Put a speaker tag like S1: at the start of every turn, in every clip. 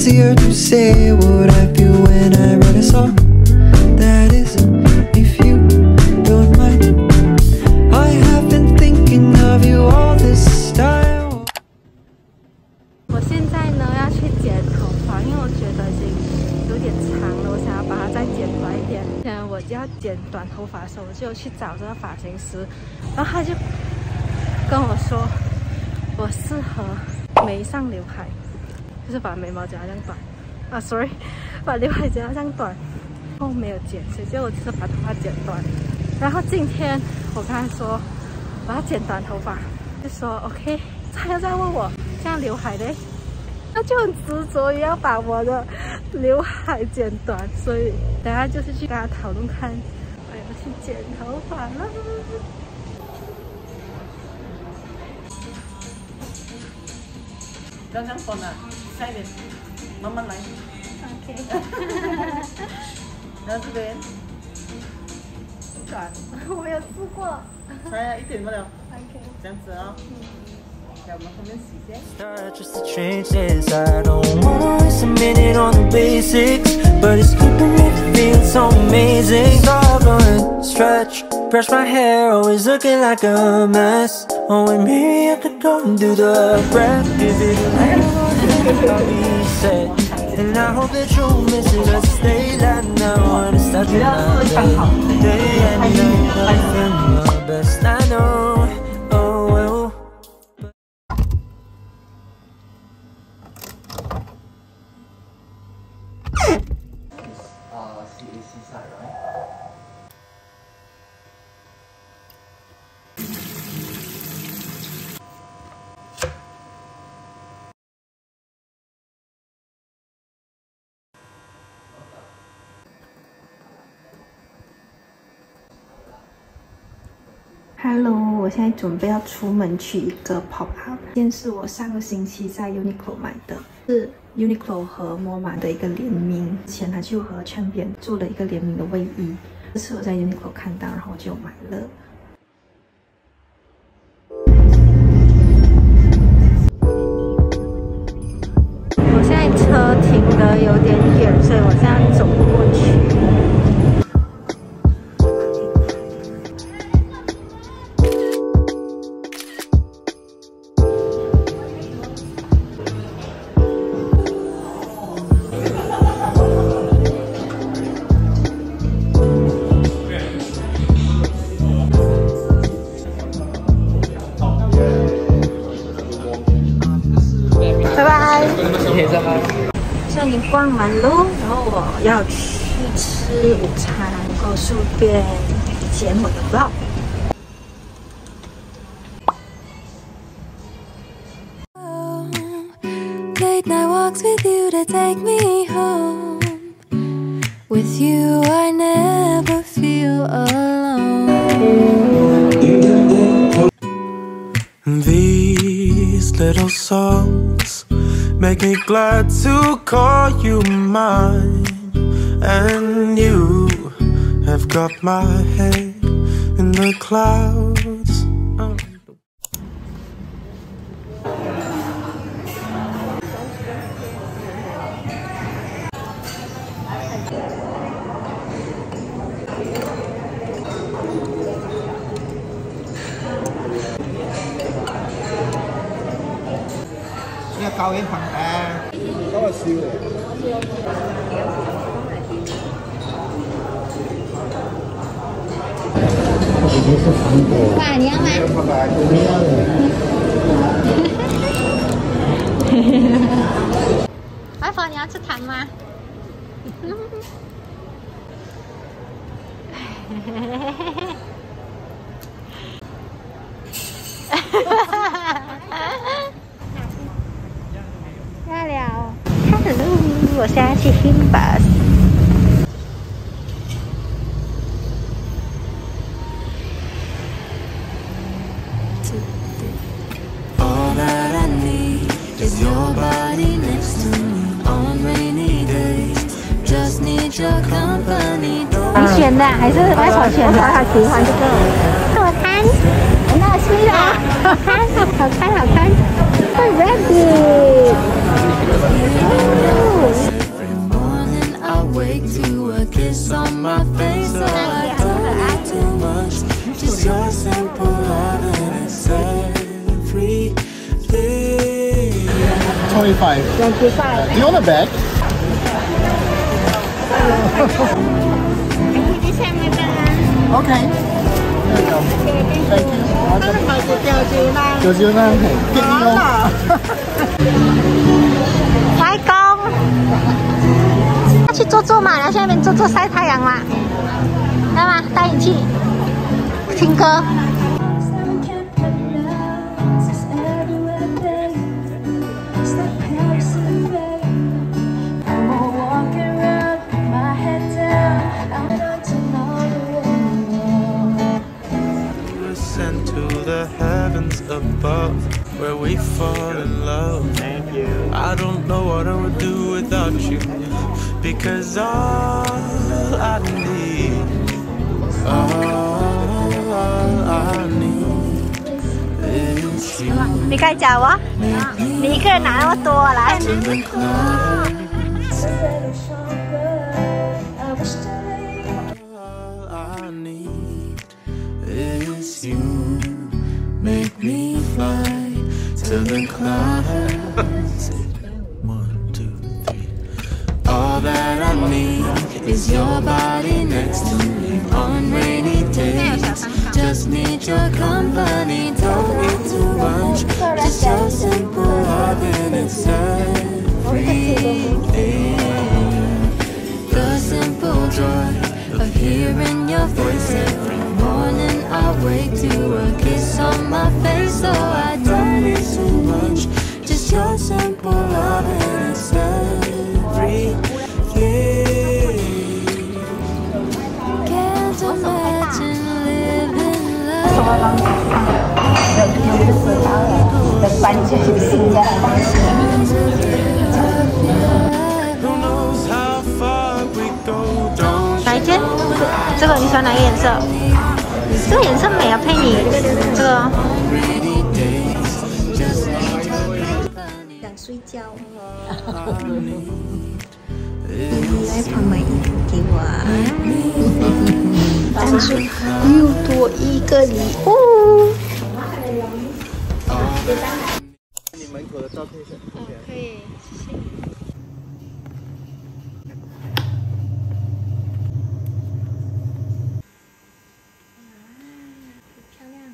S1: easier to say what I feel when I write a song. That is, if you don't mind. I have been thinking of you all this time.
S2: 我现在呢要去剪头发，因为我觉得已经有点长了，我想要把它再剪短一点。现在我要剪短头发的时候，我就去找这个发型师，然后他就跟我说，我适合眉上刘海，就是把眉毛剪到这样短。啊 ，sorry， 把刘海剪到这样短，然后没有剪，所以就我只是把头发剪短。然后今天我跟他说我要剪短头发，就说 OK， 他又在问我这样刘海嘞。 他就很执着于要把我的刘海剪短，所以等下就是去跟他讨论看，我要去剪头发了。
S3: 不要这样短了，下一边，慢慢来。
S2: OK。
S3: 然后这边，
S2: 短，我有试过。
S3: 才一点不了。
S2: OK。
S3: 这样子啊。我们后面洗先。
S1: Just to change this, I don't wanna waste a minute on the basics, but it's keeping me feeling so amazing. So I'll go and stretch, brush my hair, always looking like a mess. Oh, and maybe I could go and do the rest. Give it a I'll be set, and I hope that you'll miss it. Let's stay that now when it's starting my day. Day and night, I'm feeling my best. I know. Oh well.
S3: CAC side, right?
S2: Hello， 我现在准备要出门去一个 pop up， 这件是我上个星期在 Uniqlo 买的，是 Uniqlo 和摩马的一个联名。之前他就和圈边做了一个联名的卫衣，这次我在 Uniqlo 看到，然后我就买了。我现在车停得有点远，所以我现在走过去。 现在已经逛完喽，然后我要去吃午餐，然后顺便剪我的 vlog。Late night walks with you to take me home. With you, I never feel alone.
S1: These little songs make me glad to call you mine, and you have got my head in the clouds. Oh.
S3: 呢個教影棚嗰個笑嚟。
S4: 爸，你要吗？阿佛，你要吃糖吗？要了 ，Hello， 我现在去 Himbus。
S1: Is your body next to me on rainy days? Just need your company.
S4: 你选的还是外婆选的？好喜欢这个，好看，很好吃啊！好看，好看，好看。Ready。
S3: 25.
S4: 25.
S3: Do you want a bag? Okay. There you go. Thank you.
S4: 都係咪就掉啦？
S3: 就少啦，激啲咯。
S4: 开工，要去坐坐嘛，然后去那边坐坐晒太阳嘛，来嘛，带你去听歌。
S1: Above where we fall in love.
S3: Thank you.
S1: I don't know what I would do without you, because all I need is you.
S4: 你该讲我，你一个人拿那么多来。
S1: All I need is you. Make me fly to the clouds. 1, 2, 3. All that I need is your body next to me on rainy days. Just need your company, don't need too much. Just your simple love and it's everything. The simple joy of hearing your voice every morning. I wake to a kiss on my face, so I don't need too much. Just your simple love and it's everything. Can't imagine living love.
S4: 的关键性的。哪一件？这个你喜欢哪个颜色？这个颜色美啊，配你这个。想睡觉。你来旁买衣服给我啊！但是又多一个礼物。
S3: 你门口的照片是？
S2: 可以，谢谢。漂亮。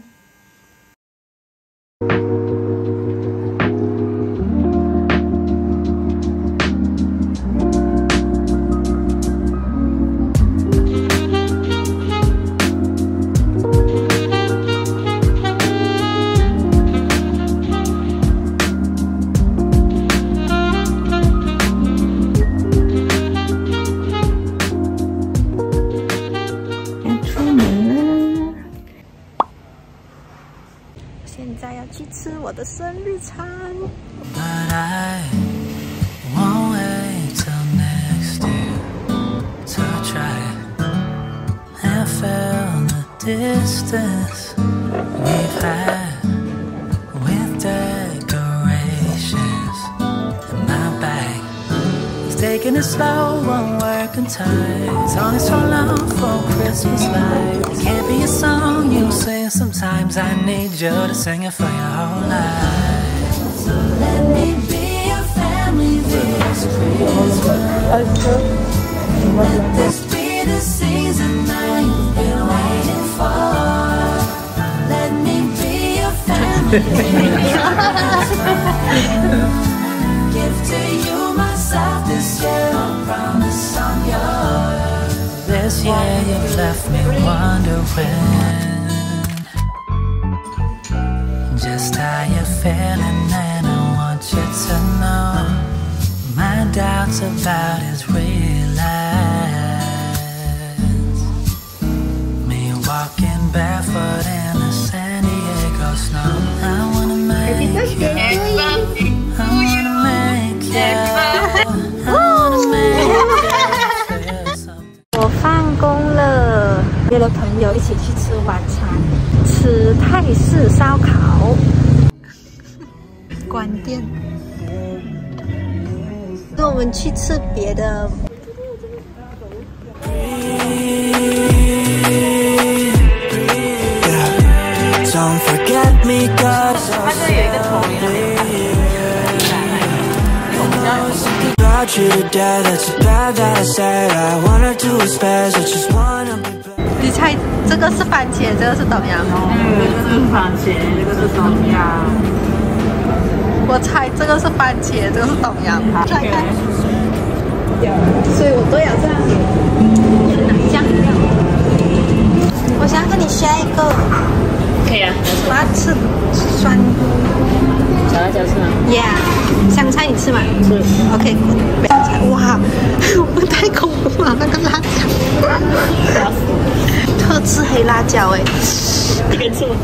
S2: 现在要去吃我的生日餐。
S1: But I won't wait till next year to try and feel the distance we've had with decorations in my bag. It's taking it slow, won't work on time. It's only so long for Christmas lights. It can't be a song you sing sometimes. I need you to sing it for your whole life. So let me be your family this Christmas. Let this be the season that you've been waiting for. Let me be your family. Give to you myself this year. I promise I'm yours. This year you've left me wondering just how you're feeling, and I want you to know my doubts about his real life. Me walking barefoot in the San Diego snow. I wanna make you, I wanna make you, I wanna make you feel something.
S2: 我放工了，约了朋友一起去吃晚餐，吃泰式烧烤。关店，那我们去吃别的。
S1: Don't forget me, God.
S2: 它这有一个头，
S1: want you to death. That's so bad that I said I wanna do what's best. I just wanna be better.
S2: 你猜这个是番茄，这个是豆芽？
S5: 这个是番茄，这个是豆芽。
S2: 我猜这个是番茄，这个是豆芽。再看。所以我对了，这样。选哪一项？我想跟你share一个。
S5: 可以啊。
S2: 我要吃酸。
S5: 小辣椒吃吗
S2: ？Yeah， 香菜你吃吗？
S5: 吃。
S2: OK， 香菜，哇，太恐怖了，那个辣椒。特制黑辣椒哎。
S5: 一边吃吗？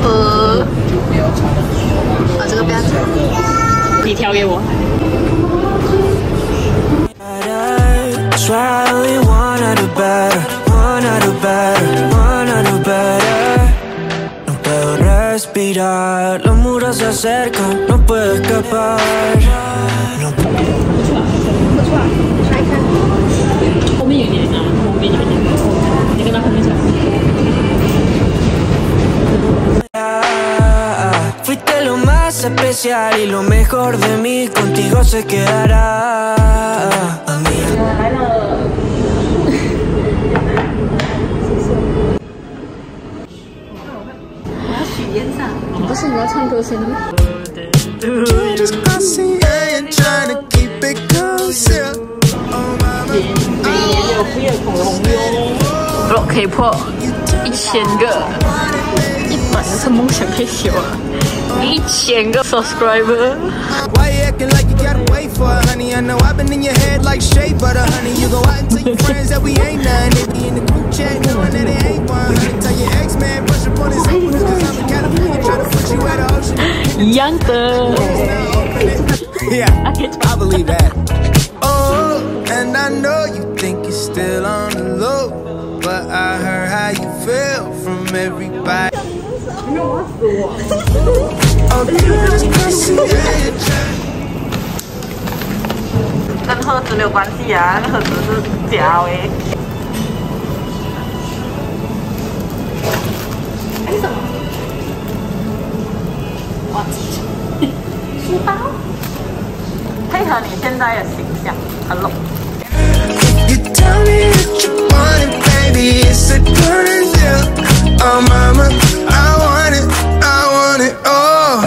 S2: 这个不要吃。
S5: 你挑给我。
S1: Swear I only wanna do better, wanna do better, wanna do better. No puedo respirar, los muros se acercan, no puedo escapar. No
S5: 不错，来看。后面有点啊，后面有点，你跟他后面讲。
S1: Fuiste lo más especial y lo mejor de mí contigo se quedará.
S5: 来了。
S2: 我要许愿上，不是你要唱歌先的吗？
S5: 明年有不夜恐龙哟，可以破1000个，100个是梦想可以小啊，1000个 subscriber。
S3: Why you acting like you gotta wait for it, honey? I know I've been in your head like shea butter, honey. You go out and tell your friends that we ain't none. They be in the group chat knowing that it ain't one. Honey, tell your ex-man brush up on his openers, cause I'm in California trying to put you at the ocean.
S5: 一样的。
S3: Yeah, I believe that. Oh, and I know you think you're still on the low, but I heard how you feel from everybody. Oh, you just can't see it.
S5: 跟盒子没有关系啊，那盒子是假诶。
S2: 还是什么？哇，书包。
S5: 配合你现在的形象，很冷。
S3: You tell me that you want it, baby, it's a done deal. Oh, mama, I want it, I want it, oh.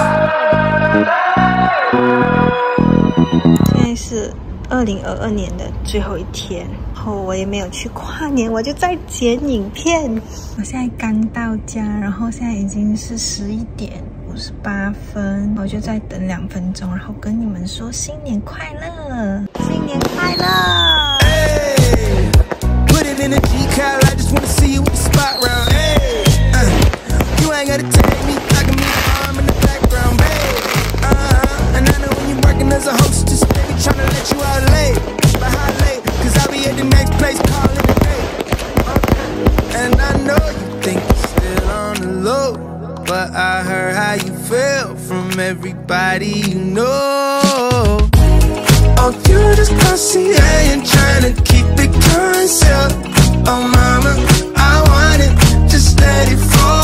S2: 现在是2022年的最后一天，然后我也没有去跨年，我就在剪影片。我现在刚到家，然后现在已经是11点58分，我就再等2分钟，然后跟你们说新年快乐，新年快乐。
S3: Hey, put it in a G-Cal, I just wanna see you with the spot round. Hey, you ain't gotta take me, I can move my arm in the background, babe. And I know when you're working as a hostess, baby, tryna let you out late. But how late? Cause I'll be at the next place calling it late. And I know you think you're still on the low, but I heard how you feel from everybody you know. Oh, you just can't see how you're trying to keep it concealed. Oh, mama, I want it, just let it fall.